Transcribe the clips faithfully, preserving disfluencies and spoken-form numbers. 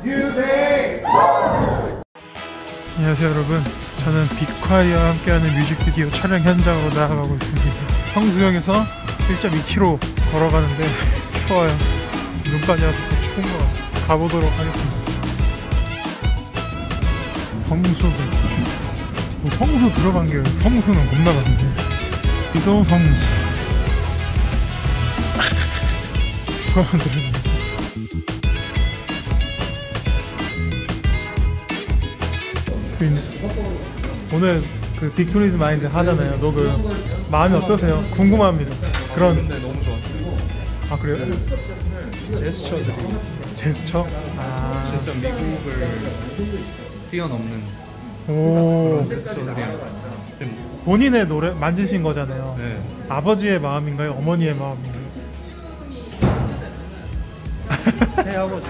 안녕하세요 여러분, 저는 빅콰이어와 함께하는 뮤직비디오 촬영 현장으로 나아가고 있습니다. 성수역에서 일 점 이 킬로미터 걸어가는데 추워요. 눈까지 와서 더 추운 것 같아요. 가보도록 하겠습니다. 성수 뭐 성수 들어간 게 성수는 겁나 많네. 이도 성수 사람들은 오늘 그 빅토리즈 마인드 하잖아요. 녹음 마음이 어떠세요? 궁금합니다. 그런. 근데 너무 좋았어요. 아 그래요? 제스처들이 제스처? 아 진짜 미국을 뛰어넘는 오. 그런 제스처들이. 본인의 노래 만드신 거잖아요. 네. 아버지의 마음인가요? 어머니의 마음인가요? 새아버지.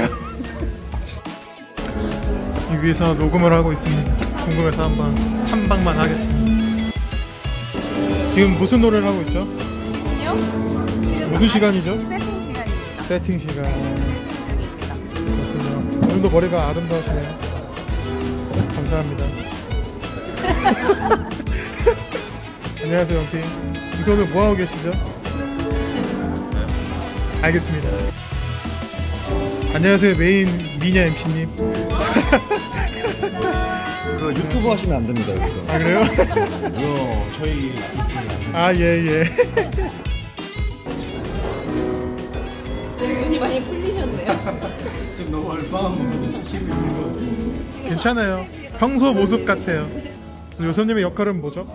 이 위에서 녹음을 하고 있습니다. 궁금해서 한번 탐방만 하겠습니다. 지금 무슨 노래를 하고 있죠? 지금요? 지금 무슨 시간이죠? 세팅 시간입니다. 세팅 시간. 세팅 중입니다. 그렇군요. 오늘도 머리가 아름다우시네요. 감사합니다. 안녕하세요 영피. 이거 오늘 뭐하고 계시죠? 알겠습니다. 안녕하세요 메인 미녀 엠씨님. 그 유튜브 하시면 안 됩니다 여기서. 아 그래요? 이거 저희 아 예예. 눈이 많이 풀리셨네요. 지금 너무 얼빵한 모습을 지키고 있는 거. 괜찮아요. 평소 모습 같아요. 요섭님의 역할은 뭐죠?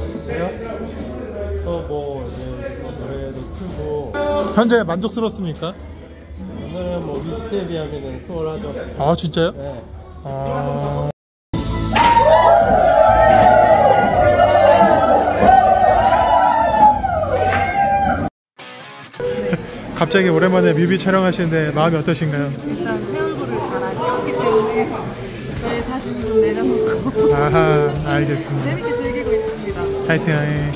또뭐 이제 노래도 틀고 현재 만족스럽습니까? 오늘은 뭐 리스트에 비하면은 수월하죠. 아 진짜요? 네. 아... 갑자기 오랜만에 뮤비 촬영하시는데 마음이 어떠신가요? 일단 새 얼굴을 갈아꼈기 때문에 저의 자신을 좀 내려놓고 아하 알겠습니다. 재밌게 즐기고 있습니다. 파이팅 하이.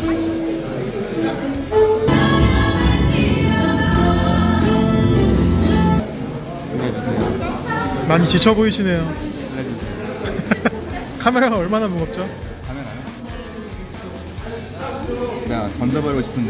소개해주세요. 많이 지쳐 보이시네요. 알려주세요. 카메라가 얼마나 무겁죠? 카메라요? 진짜 던져버리고 싶은데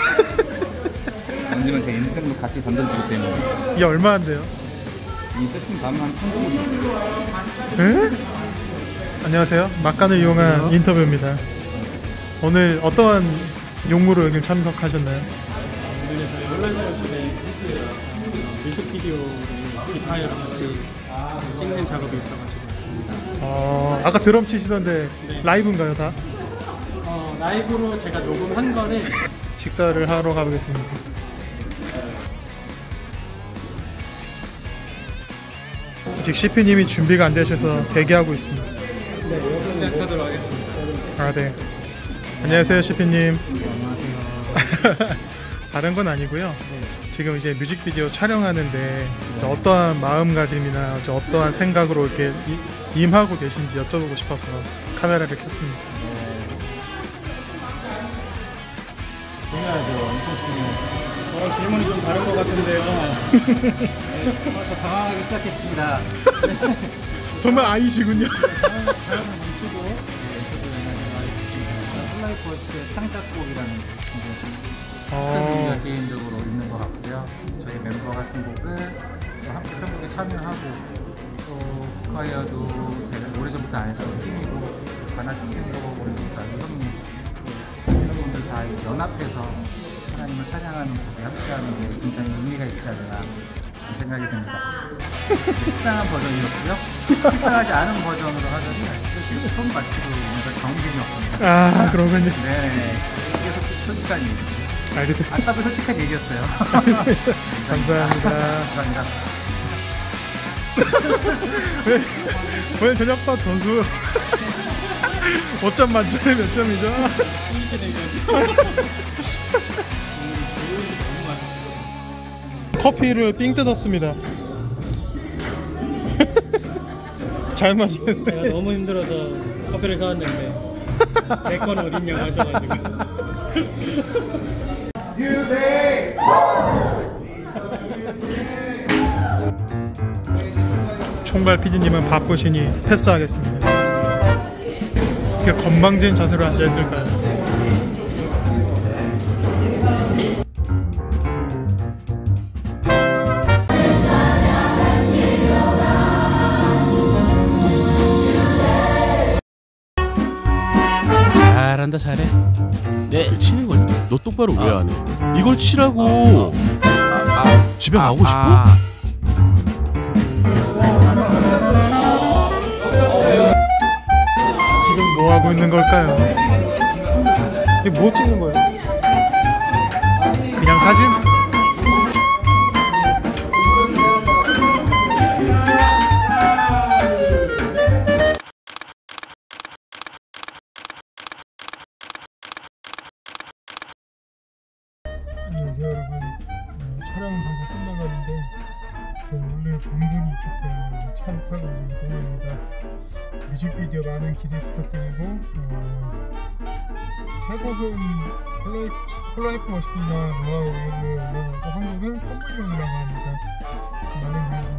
던지면 제 인생도 같이 던져지기 때문에. 이게 얼마인데요? 이 세팅 가면 한 천 정도 있어요. 에? 안녕하세요. 막간을 이용한 인터뷰입니다. 오늘 어떠한 용무로 여기 참석하셨나요? 오늘 저희 온라인 열심히 뮤직비디오 빅콰이어랑 같이 찍는 작업이 있어가지고 왔습니다. 어, 아까 드럼 치시던데 네. 라이브인가요 다? 어, 라이브로 제가 녹음한 거를 식사를 하러 가보겠습니다. 아직 씨피님이 준비가 안 되셔서 대기하고 있습니다. 시작하도록 하겠습니다. 아 네. 안녕하세요 씨피님. 안녕하세요. 다른 건 아니고요. 지금 이제 뮤직비디오 촬영하는데 어떠한 마음가짐이나 어떠한 생각으로 이렇게 이, 임하고 계신지 여쭤보고 싶어서 카메라를 켰습니다. 중요하죠. 엄청 중요해요. 저랑 질문이 좀 다른 것 같은데요. 네, 벌써 당황하기 시작했습니다. 정말 아이시군요. 다음은 멈추고 인터뷰 연락이 있습니다. 홀라이프 워시의 창작곡이라는 곡이 큰 의미가 어, 개인적으로 있는 것 같고요. 저희 멤버가 쓴 곡을 또 함께 편곡에 참여하고 또 빅콰이어도 제가 오래전부터 알던 팀이고 관악기 팀도 오래전부터 알고 형님 하시는 분들 다 연합해서 하나님을 찬양하는 곡에 함께하는 게 굉장히 의미가 있지 않나 생각이 듭니다. 식상한 버전이었고요. 식상하지 않은 버전으로 하더니 지금 손 맞추고 있는 걸 정신이 없습니다. 아 그러군요. 네, 이게 소- 솔직한 얘기. 알겠습니다. 아까도 솔직한 얘기였어요. 감사합니다. 감사합니다. 오늘 저녁밥 점수 오 점 만점에 몇 점이죠? 커피를 삥 뜯었습니다. 잘 마시겠어요. 제가 너무 힘들어서 커피를 사왔는데 내 거는 어딨냐고 하셔가지고. 총괄 피디님은 바쁘시니 패스하겠습니다. 이렇게 건방진 자세로 앉아있을까요? 잘한다 잘해. 네 치는 거냐? 너 똑바로 왜 안 해? 이걸 치라고. 집에 가고 싶어? 지금 뭐 하고 있는 걸까요? 이게 뭐 찍는 거예요? 그냥 사진? 안녕하세요 여러분. 어, 촬영은 방금 끝나가는데 제가 원래 본분이 있기 때문에 차를 타고 이제 이동합니다. 뮤직비디오 많은 기대 부탁드리고 어, 세 곡은 홀라이프 멋있습니다. 노아우 웨이브 올라가고 한 곡은 선물용이라고 합니다. 많은 관심